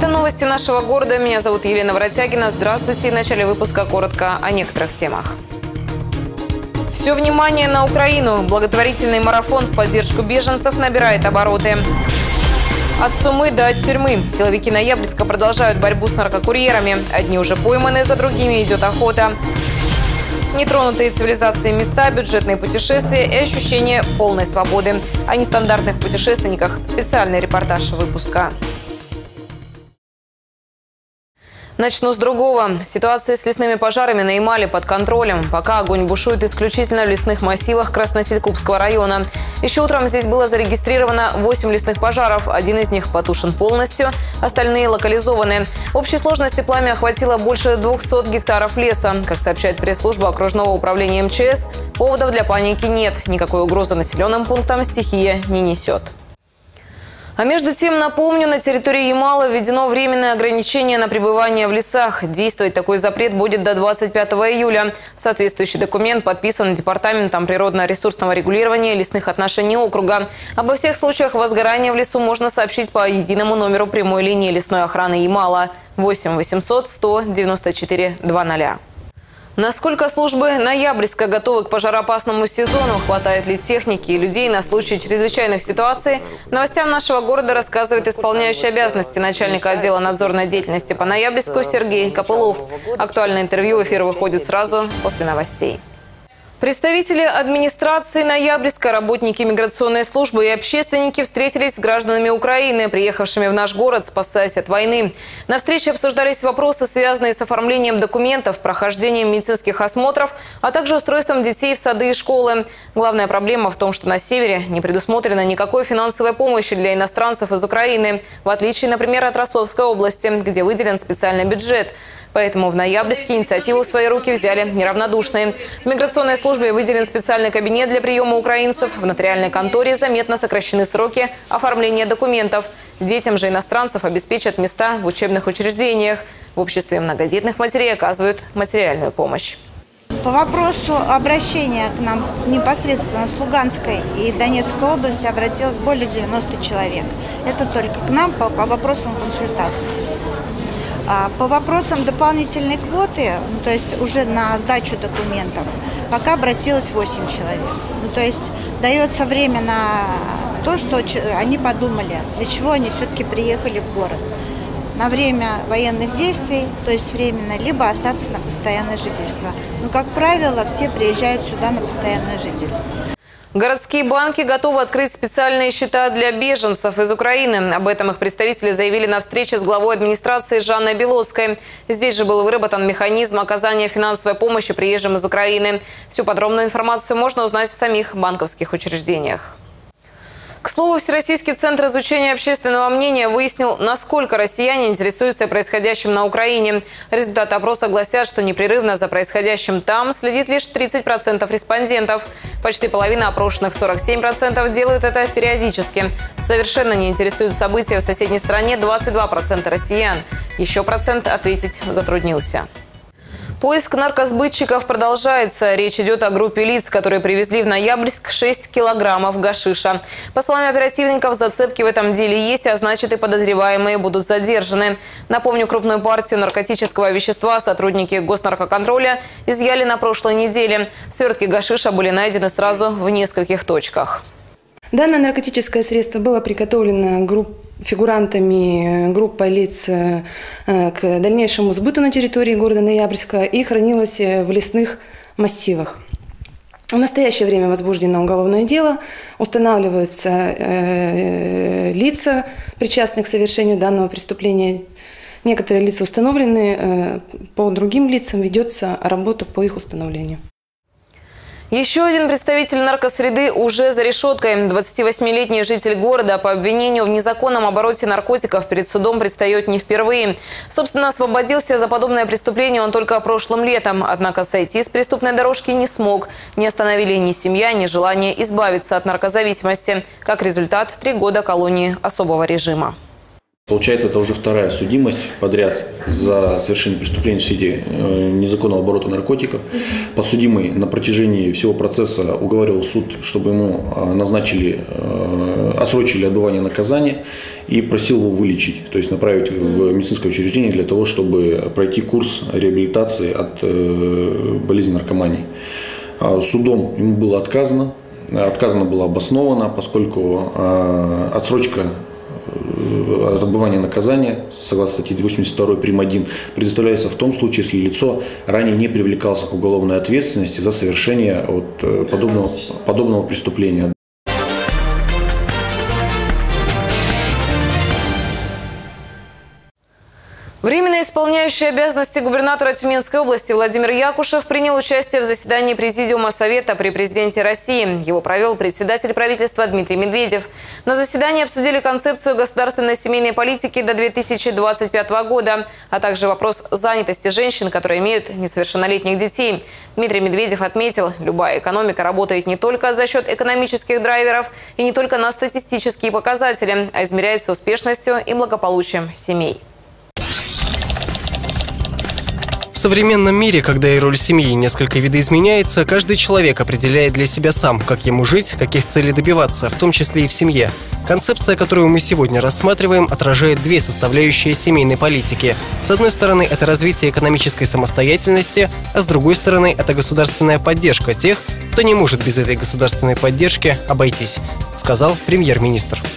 Это новости нашего города. Меня зовут Елена Воротягина. Здравствуйте. В начале выпуска коротко о некоторых темах. Все внимание на Украину. Благотворительный марафон в поддержку беженцев набирает обороты. От Сумы до тюрьмы. Силовики Ноябрьска продолжают борьбу с наркокурьерами. Одни уже пойманы, за другими идет охота. Нетронутые цивилизацией места, бюджетные путешествия и ощущение полной свободы. О нестандартных путешественниках специальный репортаж выпуска. Начну с другого. Ситуация с лесными пожарами на Ямале под контролем. Пока огонь бушует исключительно в лесных массивах Красноселькупского района. Еще утром здесь было зарегистрировано 8 лесных пожаров. Один из них потушен полностью, остальные локализованы. В общей сложности пламя охватило больше 200 гектаров леса. Как сообщает пресс-служба окружного управления МЧС, поводов для паники нет. Никакой угрозы населенным пунктам стихия не несет. А между тем, напомню, на территории Ямала введено временное ограничение на пребывание в лесах. Действовать такой запрет будет до 25 июля. Соответствующий документ подписан Департаментом природно-ресурсного регулирования лесных отношений округа. Обо всех случаях возгорания в лесу можно сообщить по единому номеру прямой линии лесной охраны Ямала 8 800 194 00. Насколько службы Ноябрьска готовы к пожароопасному сезону? Хватает ли техники и людей на случай чрезвычайных ситуаций? Новостям нашего города рассказывает исполняющий обязанности начальника отдела надзорной деятельности по Ноябрьску Сергей Копылов. Актуальное интервью в эфир выходит сразу после новостей. Представители администрации Ноябрьска, работники миграционной службы и общественники встретились с гражданами Украины, приехавшими в наш город, спасаясь от войны. На встрече обсуждались вопросы, связанные с оформлением документов, прохождением медицинских осмотров, а также устройством детей в сады и школы. Главная проблема в том, что на севере не предусмотрено никакой финансовой помощи для иностранцев из Украины, в отличие, например, от Ростовской области, где выделен специальный бюджет. Поэтому в Ноябрьске инициативу в свои руки взяли неравнодушные. В миграционной службе выделен специальный кабинет для приема украинцев. В нотариальной конторе заметно сокращены сроки оформления документов. Детям же иностранцев обеспечат места в учебных учреждениях. В обществе многодетных матерей оказывают материальную помощь. По вопросу обращения к нам непосредственно с Луганской и Донецкой области обратилось более 90 человек. Это только к нам по вопросам консультации. По вопросам дополнительной квоты, то есть уже на сдачу документов, пока обратилось 8 человек. То есть дается время на то, что они подумали, для чего они все-таки приехали в город. На время военных действий, то есть временно, либо остаться на постоянное жительство. Но, как правило, все приезжают сюда на постоянное жительство. Городские банки готовы открыть специальные счета для беженцев из Украины. Об этом их представители заявили на встрече с главой администрации Жанной Белоцкой. Здесь же был выработан механизм оказания финансовой помощи приезжим из Украины. Всю подробную информацию можно узнать в самих банковских учреждениях. К слову, Всероссийский центр изучения общественного мнения выяснил, насколько россияне интересуются происходящим на Украине. Результаты опроса гласят, что непрерывно за происходящим там следит лишь 30% респондентов. Почти половина опрошенных, 47%, делают это периодически. Совершенно не интересуют события в соседней стране 22% россиян. Еще процент ответить затруднился. Поиск наркосбытчиков продолжается. Речь идет о группе лиц, которые привезли в Ноябрьск 6 килограммов гашиша. По словам оперативников, зацепки в этом деле есть, а значит и подозреваемые будут задержаны. Напомню, крупную партию наркотического вещества сотрудники госнаркоконтроля изъяли на прошлой неделе. Свертки гашиша были найдены сразу в нескольких точках. Данное наркотическое средство было приготовлено фигурантами группой лиц к дальнейшему сбыту на территории города Ноябрьска и хранилось в лесных массивах. В настоящее время возбуждено уголовное дело, устанавливаются лица, причастные к совершению данного преступления. Некоторые лица установлены, по другим лицам ведется работа по их установлению. Еще один представитель наркосреды уже за решеткой. 28-летний житель города по обвинению в незаконном обороте наркотиков перед судом предстает не впервые. Собственно, освободился за подобное преступление он только прошлым летом. Однако сойти с преступной дорожки не смог. Не остановили ни семья, ни желание избавиться от наркозависимости. Как результат, 3 года колонии особого режима. Получается, это уже вторая судимость подряд за совершение преступлений в среде незаконного оборота наркотиков. Подсудимый на протяжении всего процесса уговаривал суд, чтобы ему отсрочили отбывание наказания и просил его вылечить, то есть направить в медицинское учреждение для того, чтобы пройти курс реабилитации от болезни наркомании. Судом ему было отказано. Отказано было обосновано, поскольку отсрочка от отбывания наказания, согласно статье 82 прим. 1, предоставляется в том случае, если лицо ранее не привлекался к уголовной ответственности за совершение подобного преступления. Временно исполняющий обязанности губернатора Тюменской области Владимир Якушев принял участие в заседании Президиума Совета при президенте России. Его провел председатель правительства Дмитрий Медведев. На заседании обсудили концепцию государственной семейной политики до 2025 года, а также вопрос занятости женщин, которые имеют несовершеннолетних детей. Дмитрий Медведев отметил, любая экономика работает не только за счет экономических драйверов и не только на статистические показатели, а измеряется успешностью и благополучием семей. В современном мире, когда и роль семьи несколько видоизменяется, каждый человек определяет для себя сам, как ему жить, каких целей добиваться, в том числе и в семье. Концепция, которую мы сегодня рассматриваем, отражает две составляющие семейной политики. С одной стороны, это развитие экономической самостоятельности, а с другой стороны, это государственная поддержка тех, кто не может без этой государственной поддержки обойтись, сказал премьер-министр.